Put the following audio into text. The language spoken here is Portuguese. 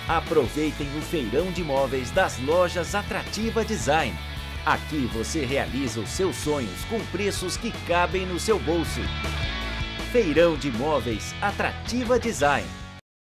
Aproveitem o feirão de móveis das lojas Atrativa Design. Aqui você realiza os seus sonhos com preços que cabem no seu bolso. Feirão de móveis Atrativa Design.